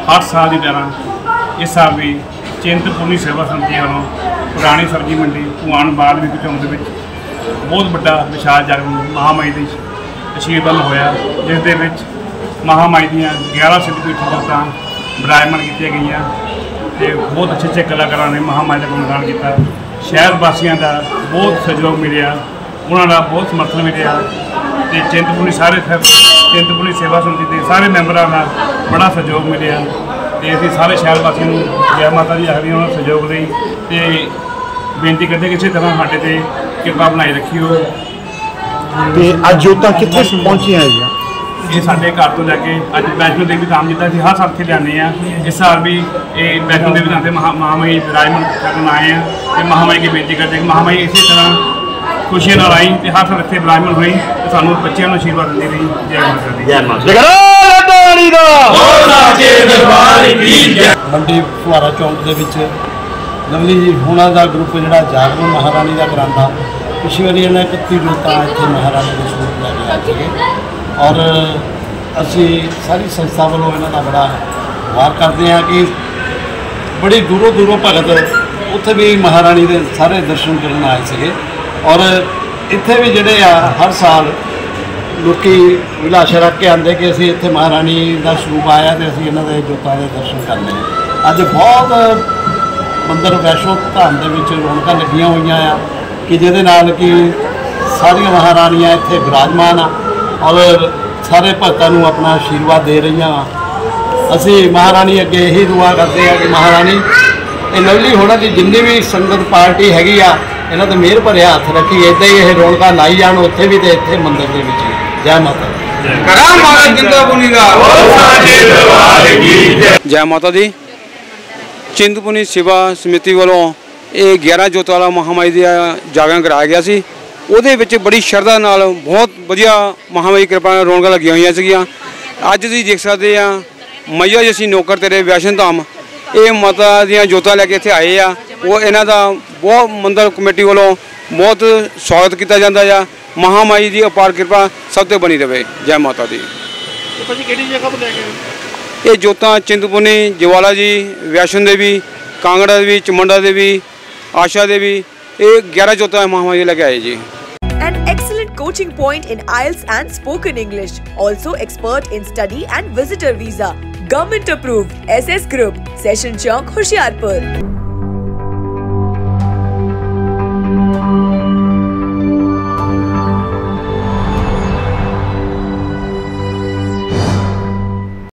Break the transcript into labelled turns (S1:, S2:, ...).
S1: हर साल की तरह इस साल भी चिंतपूर्णी सेवा समिति वालों पुरानी सब्जी मंडी भगवान बाल विक चौंक के बहुत बड़ा विशाल जागरण महामाई की आशीर्वाद होया, जिस दे विच महामाई दी 11 सिद्धपीठ जोतां विराजमान की गई। बहुत अच्छे अच्छे कलाकारों ने महामाई का गुणगान किया। शहर वासियों का बहुत सहयोग मिले, उन्होंने बहुत समर्थन मिले। तो चिंतपूर्णी चिंतपूर्णी सेवा समिति के सारे मैंबरों का बड़ा सहयोग मिले। तो असीं सारे शहर वासियों को जय माता दी आखिरी उन्होंने सहयोग लई ते बेनती करते किसी तरह साडे ते कृपा बनाई रखियो।
S2: अज जोतां कित्थे पहुंचियां है?
S1: ये साढ़े घर तो लैके अज वैष्णो देवी धाम जिदा हर साल इतने लियाने। इस साल भी ये वैष्णो देवी धाम से महामाई विराजमान करन आए हैं। तो महामाई की बेनती करते हैं कि महामाई इसी तरह खुशियों नाल आई तो हर साल इतने विराजमान हुई तो सानू बच्चों को आशीर्वाद देती रही। जय माता।
S2: मंडी फुहारा चौंक के लवली जी होना का ग्रुप जोड़ा जागरण महारानी का करांदा, पिछली बारी इन्हें 31 जोतां इत्थे महारानी के स्वरूप लैके आए थे। और असी सारी संस्था वालों इन्हों का बड़ा आभार करते हैं कि बड़ी दूरों दूरों भगत उत्थे भी महारानी के सारे दर्शन करने आए थे। और इत्थे भी जोड़े हर साल लोग विलाशा रख के आते कि असी इत्थे महारानी का स्वरूप आया तो असी इन्हों के जोतां के दर्शन करने। अज बहुत मंदिर वैष्णो धाम के रौनक लगियां हुई आ कि जिहदे नाल कि सारियां महारानियां इत्थे विराजमान आ और सारे भगतों को अपना आशीर्वाद दे रही हैं। असी महारानी अगे यही दुआ करते हैं कि महारानी ये लवली होना की जिन्नी भी संगत पार्टी हैगी आ इन्हों तो मेहर भरे हाथ रखी, इदा ही ये रौनक लाई जान उत्थे भी तो इत्थे मंदिर के विच। जय माता।
S3: जय माता दी। चिंतपूर्णी सेवा समिति वालों ये 11 जोत वाला महामाई का जागरण कराया गया सी। ਉਹਦੇ ਵਿੱਚ बड़ी श्रद्धा नाल बहुत वधिया महामाई कृपा ਨਾਲ ਰੌਣਕਾਂ ਲੱਗੀਆਂ ਹੋਈਆਂ ਸੀਗੀਆਂ। ਅੱਜ ਤੁਸੀਂ ਦੇਖ ਸਕਦੇ ਆ ਮਈਆ ਜੀ ਅਸੀਂ ਨੌਕਰ ਤੇਰੇ ਵੈਸ਼ਨ ਧਾਮ ਇਹ ਮਾਤਾ ਦੀਆਂ ਜੋਤਾਂ ਲੈ ਕੇ ਇੱਥੇ ਆਏ ਆ। ਉਹ ਇਹਨਾਂ ਦਾ ਬਹੁਤ ਮੰਦਰ ਕਮੇਟੀ ਵੱਲੋਂ ਬਹੁਤ ਸਵਾਗਤ ਕੀਤਾ ਜਾਂਦਾ ਆ। महामाई ਦੀ ਅਪਾਰ ਕਿਰਪਾ ਸਭ ਤੇ ਬਣੀ ਰਹੇ। ਜੈ ਮਾਤਾ ਦੀ।
S2: ਭਾਜੀ ਕਿਹੜੀ ਜਗ੍ਹਾ ਤੋਂ ਲੈ ਕੇ
S3: ਇਹ ਜੋਤਾਂ चिंतपूर्णी ਜਵਾਲਾ ਜੀ ਵੈਸ਼ਨ ਦੇवी ਕਾਂਗੜਾ ਦੇवी ਚਮੰਡਾ ਦੇवी आशा देवी ये 11 जोतां महामाई लेके आए जी।
S4: An excellent coaching point in IELTS and spoken English. Also expert in study and visitor visa. Government approved. SS Group. Session Chowk, Hoshiarpur.